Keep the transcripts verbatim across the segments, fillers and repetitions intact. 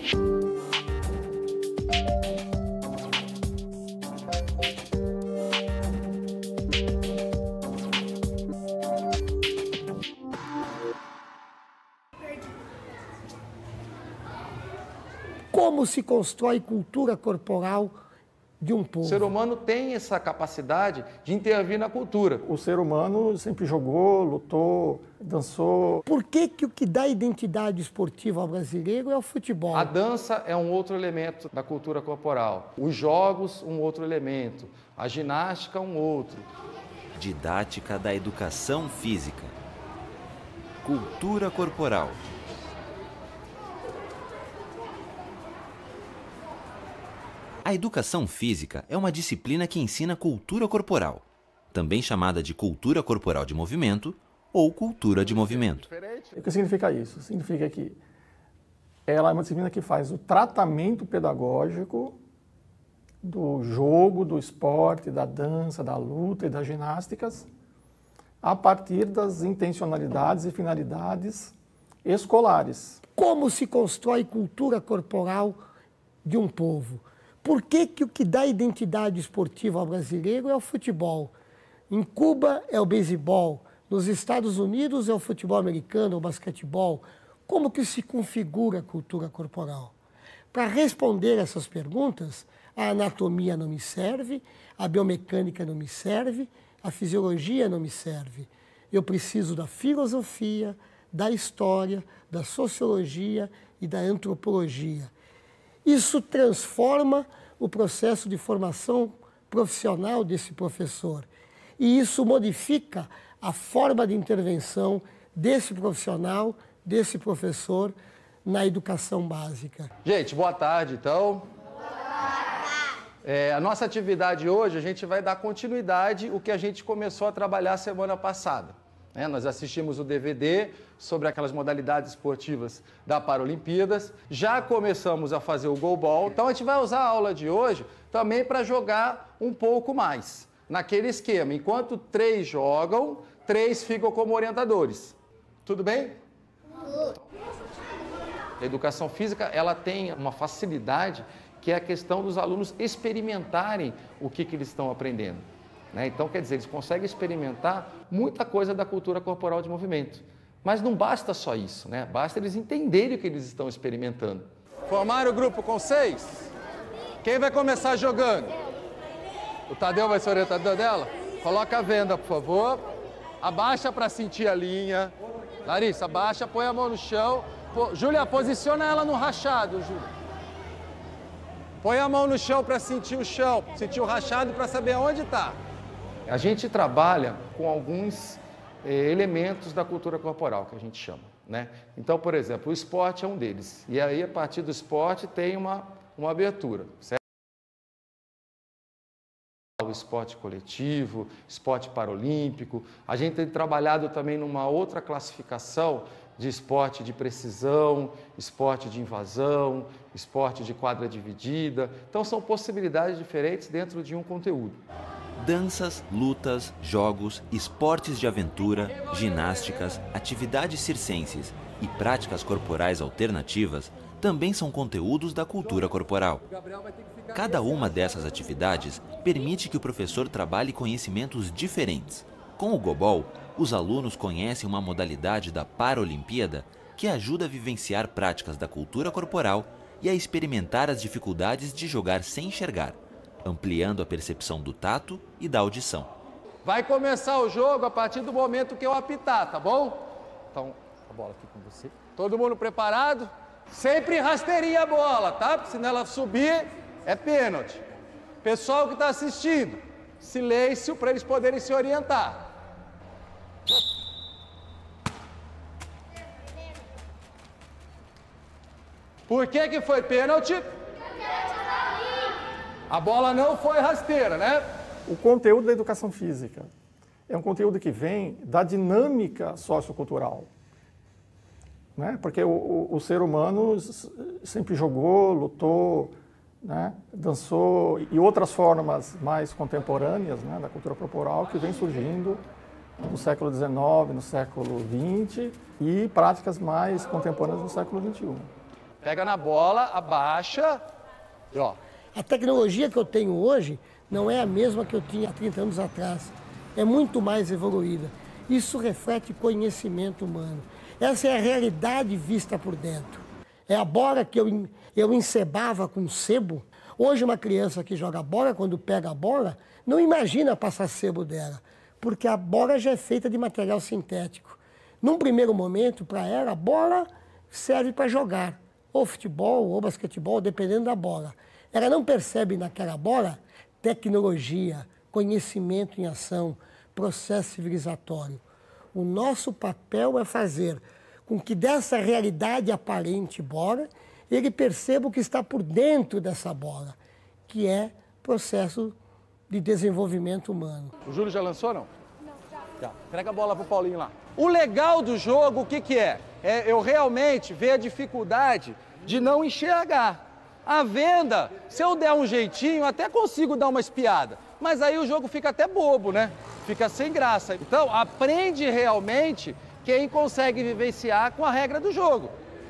Como se constrói cultura corporal de um povo? O ser humano tem essa capacidade de intervir na cultura. O ser humano sempre jogou, lutou, dançou. Por que que o que dá identidade esportiva ao brasileiro é o futebol? A dança é um outro elemento da cultura corporal. Os jogos, um outro elemento. A ginástica, um outro. Didática da educação física. Cultura corporal. A educação física é uma disciplina que ensina cultura corporal, também chamada de cultura corporal de movimento ou cultura de movimento. O que significa isso? Significa que ela é uma disciplina que faz o tratamento pedagógico do jogo, do esporte, da dança, da luta e das ginásticas a partir das intencionalidades e finalidades escolares. Como se constrói cultura corporal de um povo? Por que que o que dá identidade esportiva ao brasileiro é o futebol? Em Cuba é o beisebol, nos Estados Unidos é o futebol americano, o basquetebol. Como que se configura a cultura corporal? Para responder essas perguntas, a anatomia não me serve, a biomecânica não me serve, a fisiologia não me serve. Eu preciso da filosofia, da história, da sociologia e da antropologia. Isso transforma o processo de formação profissional desse professor. E isso modifica a forma de intervenção desse profissional, desse professor, na educação básica. Gente, boa tarde, então. Boa tarde. É, a nossa atividade hoje, a gente vai dar continuidade ao que a gente começou a trabalhar semana passada. É, nós assistimos o D V D sobre aquelas modalidades esportivas da Paralimpíadas. Já começamos a fazer o goalball. Então a gente vai usar a aula de hoje também para jogar um pouco mais. Naquele esquema, enquanto três jogam, três ficam como orientadores. Tudo bem? A educação física, ela tem uma facilidade que é a questão dos alunos experimentarem o que, que eles estão aprendendo. Então, quer dizer, eles conseguem experimentar muita coisa da cultura corporal de movimento. Mas não basta só isso, né? Basta eles entenderem o que eles estão experimentando. Formaram o grupo com seis? Quem vai começar jogando? O Tadeu vai ser o orientador dela? Coloca a venda, por favor. Abaixa para sentir a linha. Larissa, abaixa, põe a mão no chão. Pô, Júlia, posiciona ela no rachado, Júlia. Põe a mão no chão para sentir o chão, sentir o rachado para saber aonde está. A gente trabalha com alguns eh, elementos da cultura corporal, que a gente chama, né? Então, por exemplo, o esporte é um deles. E aí, a partir do esporte, tem uma, uma abertura, certo? O esporte coletivo, esporte paralímpico. A gente tem trabalhado também numa outra classificação de esporte de precisão, esporte de invasão, esporte de quadra dividida. Então, são possibilidades diferentes dentro de um conteúdo. Danças, lutas, jogos, esportes de aventura, ginásticas, atividades circenses e práticas corporais alternativas também são conteúdos da cultura corporal. Cada uma dessas atividades permite que o professor trabalhe conhecimentos diferentes. Com o goalball, os alunos conhecem uma modalidade da Paralimpíada que ajuda a vivenciar práticas da cultura corporal e a experimentar as dificuldades de jogar sem enxergar, ampliando a percepção do tato e da audição. Vai começar o jogo a partir do momento que eu apitar, tá bom? Então, a bola aqui com você. Todo mundo preparado? Sempre rasteirinha a bola, tá? Porque senão ela subir, é pênalti. Pessoal que está assistindo, silêncio para eles poderem se orientar. Por que que foi pênalti? A bola não foi rasteira, né? O conteúdo da educação física é um conteúdo que vem da dinâmica sociocultural, né? Porque o, o, o ser humano sempre jogou, lutou, né? Dançou e outras formas mais contemporâneas, né, da cultura corporal que vem surgindo no século dezenove, no século vinte e práticas mais contemporâneas no século vinte e um. Pega na bola, abaixa e ó. A tecnologia que eu tenho hoje não é a mesma que eu tinha há trinta anos atrás. É muito mais evoluída. Isso reflete conhecimento humano. Essa é a realidade vista por dentro. É a bola que eu, eu encebava com sebo. Hoje uma criança que joga bola, quando pega a bola, não imagina passar sebo dela, porque a bola já é feita de material sintético. Num primeiro momento, para ela, a bola serve para jogar, ou futebol, ou basquetebol, dependendo da bola. Ela não percebe naquela bola tecnologia, conhecimento em ação, processo civilizatório. O nosso papel é fazer com que dessa realidade aparente bola, ele perceba o que está por dentro dessa bola, que é processo de desenvolvimento humano. O Júlio já lançou, não? Não, já. Tá. Entrega a bola pro Paulinho lá. O legal do jogo, o que que é? É eu realmente ver a dificuldade de não enxergar. A venda, se eu der um jeitinho, até consigo dar uma espiada. Mas aí o jogo fica até bobo, né? Fica sem graça. Então, aprende realmente quem consegue vivenciar com a regra do jogo.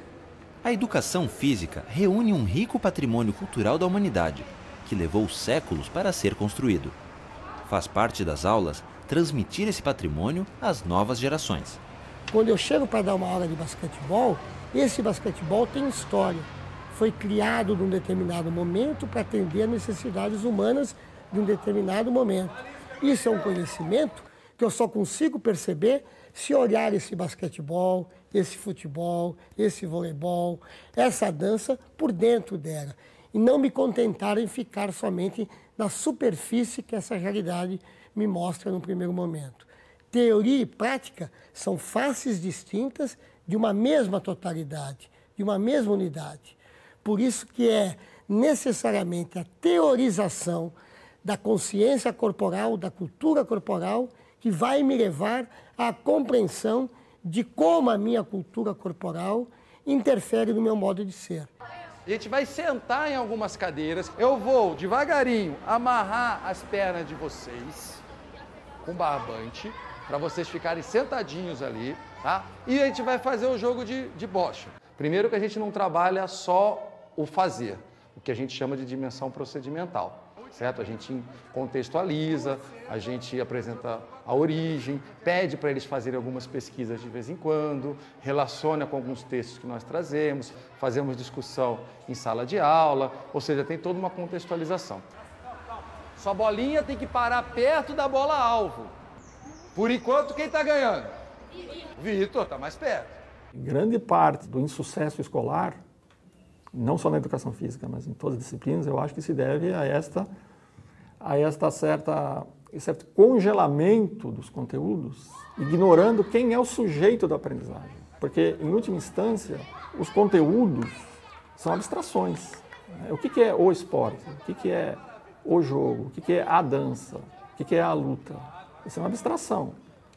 A educação física reúne um rico patrimônio cultural da humanidade, que levou séculos para ser construído. Faz parte das aulas transmitir esse patrimônio às novas gerações. Quando eu chego para dar uma aula de basquetebol, esse basquetebol tem história. Foi criado num determinado momento para atender às necessidades humanas de um determinado momento. Isso é um conhecimento que eu só consigo perceber se olhar esse basquetebol, esse futebol, esse voleibol, essa dança por dentro dela. E não me contentar em ficar somente na superfície que essa realidade me mostra no primeiro momento. Teoria e prática são faces distintas de uma mesma totalidade, de uma mesma unidade. Por isso que é necessariamente a teorização da consciência corporal, da cultura corporal, que vai me levar à compreensão de como a minha cultura corporal interfere no meu modo de ser. A gente vai sentar em algumas cadeiras, eu vou devagarinho amarrar as pernas de vocês com barbante, para vocês ficarem sentadinhos ali, tá? E a gente vai fazer o jogo de, de bocha. Primeiro que a gente não trabalha só o fazer, o que a gente chama de dimensão procedimental. Certo? A gente contextualiza, a gente apresenta a origem, pede para eles fazerem algumas pesquisas de vez em quando, relaciona com alguns textos que nós trazemos, fazemos discussão em sala de aula, ou seja, tem toda uma contextualização. Sua bolinha tem que parar perto da bola-alvo. Por enquanto, quem está ganhando? Vitor, está mais perto. Grande parte do insucesso escolar, não só na educação física, mas em todas as disciplinas, eu acho que se deve a esta, a esta certa, certo congelamento dos conteúdos, ignorando quem é o sujeito da aprendizagem. Porque, em última instância, os conteúdos são abstrações. O que é o esporte? O que é o jogo? O que é a dança? O que é a luta? Isso é uma abstração.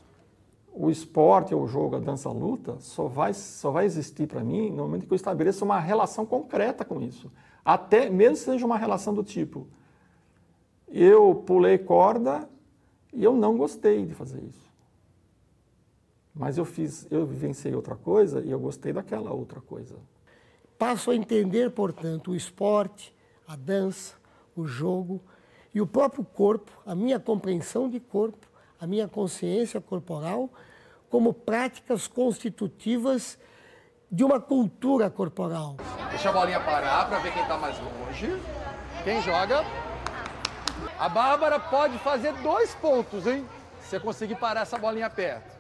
O esporte, o jogo, a dança, a luta, só vai, só vai existir para mim no momento que eu estabeleça uma relação concreta com isso. Até mesmo que seja uma relação do tipo, eu pulei corda e eu não gostei de fazer isso. Mas eu fiz, eu vivenciei outra coisa e eu gostei daquela outra coisa. Passo a entender, portanto, o esporte, a dança, o jogo e o próprio corpo, a minha compreensão de corpo, a minha consciência corporal, como práticas constitutivas de uma cultura corporal. Deixa a bolinha parar para ver quem está mais longe. Quem joga? A Bárbara pode fazer dois pontos, hein? Se você conseguir parar essa bolinha perto.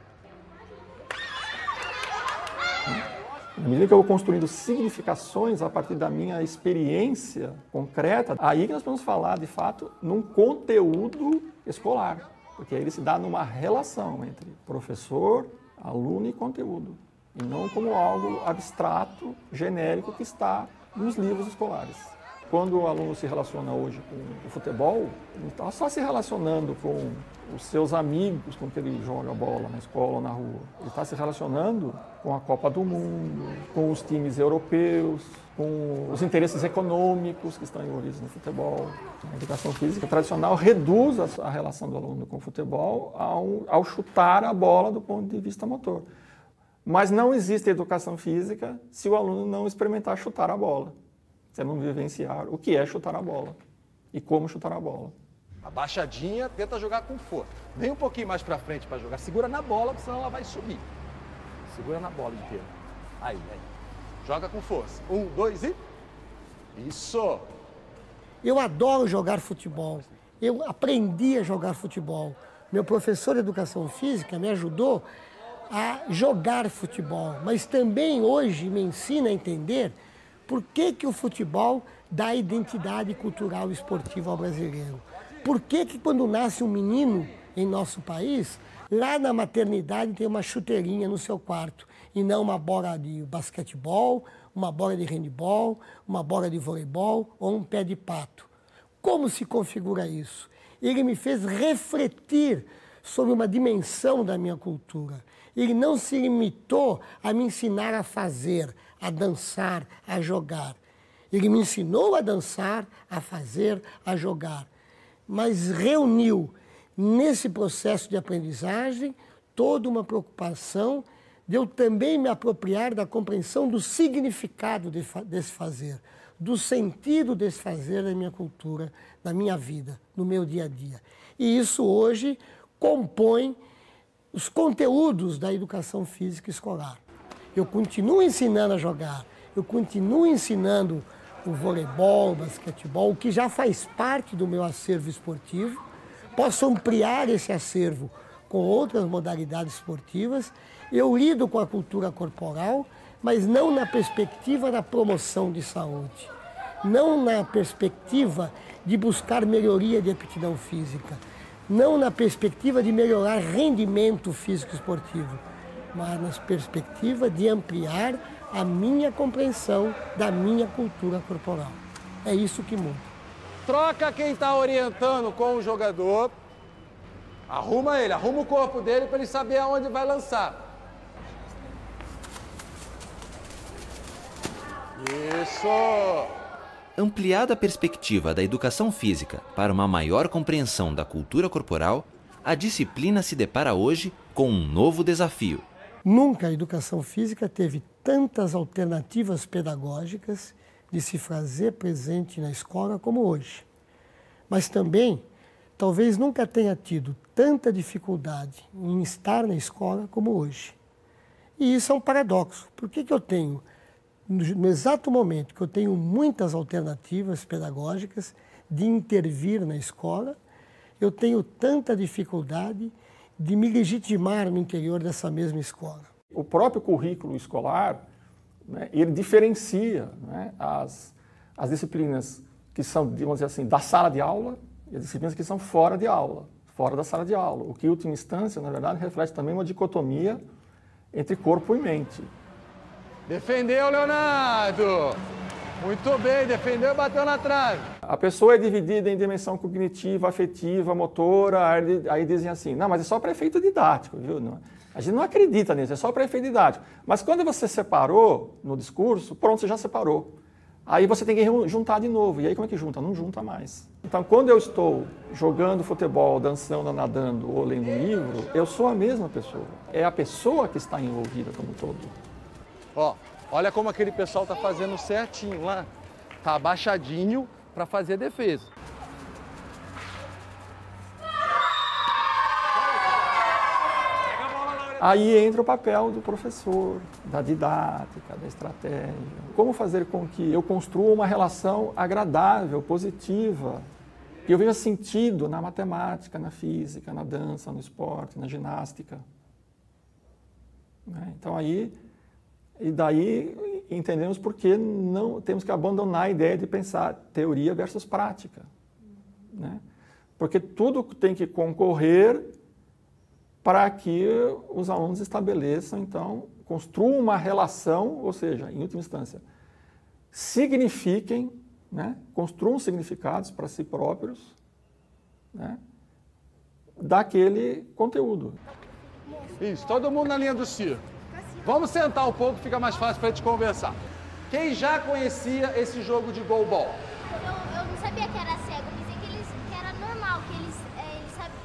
Na medida que eu vou construindo significações a partir da minha experiência concreta, aí que nós podemos falar, de fato, num conteúdo escolar. Porque aí ele se dá numa relação entre professor, aluno e conteúdo. E não como algo abstrato, genérico, que está nos livros escolares. Quando o aluno se relaciona hoje com o futebol, ele não está só se relacionando com os seus amigos com que ele joga bola na escola ou na rua. Ele está se relacionando com a Copa do Mundo, com os times europeus, com os interesses econômicos que estão envolvidos no futebol. A educação física tradicional reduz a relação do aluno com o futebol ao, ao chutar a bola do ponto de vista motor. Mas não existe educação física se o aluno não experimentar chutar a bola. Se não vivenciar o que é chutar a bola e como chutar a bola. Abaixadinha, tenta jogar com força. Vem um pouquinho mais pra frente para jogar. Segura na bola, senão ela vai subir. Segura na bola inteira. Aí, aí. Joga com força. Um, dois e... Isso! Eu adoro jogar futebol. Eu aprendi a jogar futebol. Meu professor de educação física me ajudou a jogar futebol, mas também hoje me ensina a entender por que que o futebol dá identidade cultural e esportiva ao brasileiro. Por que que quando nasce um menino em nosso país, lá na maternidade tem uma chuteirinha no seu quarto e não uma bola de basquetebol, uma bola de handebol, uma bola de voleibol ou um pé de pato. Como se configura isso? Ele me fez refletir sobre uma dimensão da minha cultura. Ele não se limitou a me ensinar a fazer, a dançar, a jogar. Ele me ensinou a dançar, a fazer, a jogar. Mas reuniu nesse processo de aprendizagem toda uma preocupação de eu também me apropriar da compreensão do significado de fa- desse fazer, do sentido desse fazer na minha cultura, na minha vida, no meu dia a dia. E isso hoje compõe os conteúdos da educação física escolar. Eu continuo ensinando a jogar, eu continuo ensinando o voleibol, o basquetebol, o que já faz parte do meu acervo esportivo. Posso ampliar esse acervo com outras modalidades esportivas. Eu lido com a cultura corporal, mas não na perspectiva da promoção de saúde, não na perspectiva de buscar melhoria de aptidão física, não na perspectiva de melhorar rendimento físico esportivo, mas na perspectiva de ampliar a minha compreensão da minha cultura corporal. É isso que muda. Troca quem está orientando com o jogador. Arruma ele, arruma o corpo dele para ele saber aonde vai lançar. Isso! Ampliada a perspectiva da educação física para uma maior compreensão da cultura corporal, a disciplina se depara hoje com um novo desafio. Nunca a educação física teve tantas alternativas pedagógicas de se fazer presente na escola como hoje. Mas também, talvez nunca tenha tido tanta dificuldade em estar na escola como hoje. E isso é um paradoxo. Por que que eu tenho, no exato momento que eu tenho muitas alternativas pedagógicas de intervir na escola, eu tenho tanta dificuldade de me legitimar no interior dessa mesma escola? O próprio currículo escolar, né, ele diferencia, né, as, as disciplinas que são, vamos dizer assim, da sala de aula e as disciplinas que são fora de aula, fora da sala de aula. O que, em última instância, na verdade, reflete também uma dicotomia entre corpo e mente. Defendeu, Leonardo! Muito bem, defendeu e bateu na trave. A pessoa é dividida em dimensão cognitiva, afetiva, motora, aí dizem assim, não, mas é só para efeito didático, viu? Não, a gente não acredita nisso, é só para efeito didático. Mas quando você separou no discurso, pronto, você já separou. Aí você tem que juntar de novo. E aí como é que junta? Não junta mais. Então, quando eu estou jogando futebol, dançando, nadando ou lendo um livro, eu sou a mesma pessoa. É a pessoa que está envolvida como todo. Ó, olha como aquele pessoal tá fazendo certinho lá. Tá abaixadinho para fazer a defesa. Aí entra o papel do professor, da didática, da estratégia. Como fazer com que eu construa uma relação agradável, positiva, que eu veja sentido na matemática, na física, na dança, no esporte, na ginástica. Né? Então aí, e daí entendemos por que não temos que abandonar a ideia de pensar teoria versus prática. Né? Porque tudo tem que concorrer para que os alunos estabeleçam, então, construam uma relação, ou seja, em última instância, signifiquem, né, construam significados para si próprios, né, daquele conteúdo. Isso, todo mundo na linha do circo. Vamos sentar um pouco, fica mais fácil para a gente conversar. Quem já conhecia esse jogo de goalball? Eu, eu não sabia que era cego, eu pensei que, eles, que era normal, que eles, é, eles, sab, eles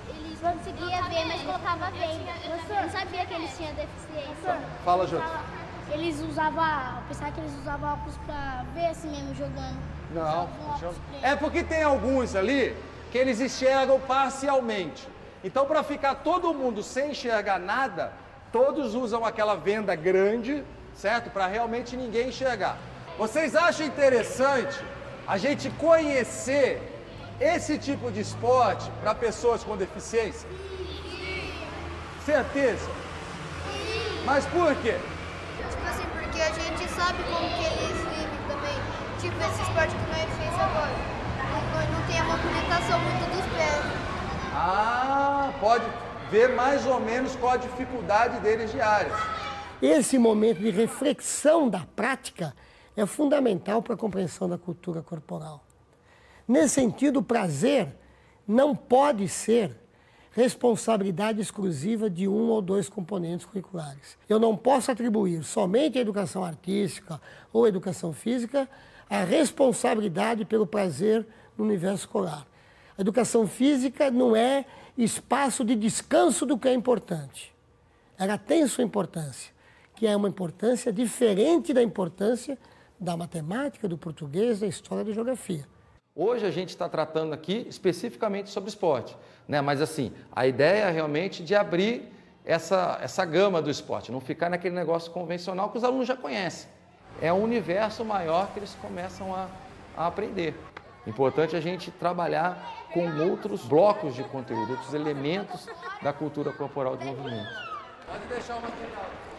conseguia ver, mas colocava venda. Não sabia que eles tinham deficiência. Fala, Jô. Eles usavam, eu pensava que eles usavam óculos pra ver assim mesmo jogando. Não, é porque tem alguns ali que eles enxergam parcialmente. Então, para ficar todo mundo sem enxergar nada, todos usam aquela venda grande, certo? Para realmente ninguém enxergar. Vocês acham interessante a gente conhecer esse tipo de esporte para pessoas com deficiência? Certeza? Mas por quê? Tipo assim, porque a gente sabe como que eles vivem também. Tipo esse esporte que nós fez agora. Não, não tem a movimentação muito dos pés. Ah, pode ver mais ou menos qual a dificuldade deles diárias. Esse momento de reflexão da prática é fundamental para a compreensão da cultura corporal. Nesse sentido, o prazer não pode ser responsabilidade exclusiva de um ou dois componentes curriculares. Eu não posso atribuir somente à educação artística ou à educação física a responsabilidade pelo prazer no universo escolar. A educação física não é espaço de descanso do que é importante. Ela tem sua importância, que é uma importância diferente da importância da matemática, do português, da história, da geografia. Hoje a gente está tratando aqui especificamente sobre esporte, né? Mas assim, a ideia é realmente de abrir essa, essa gama do esporte, não ficar naquele negócio convencional que os alunos já conhecem. É um universo maior que eles começam a, a aprender. Importante a gente trabalhar com outros blocos de conteúdo, outros elementos da cultura corporal de movimento. Pode deixar o material.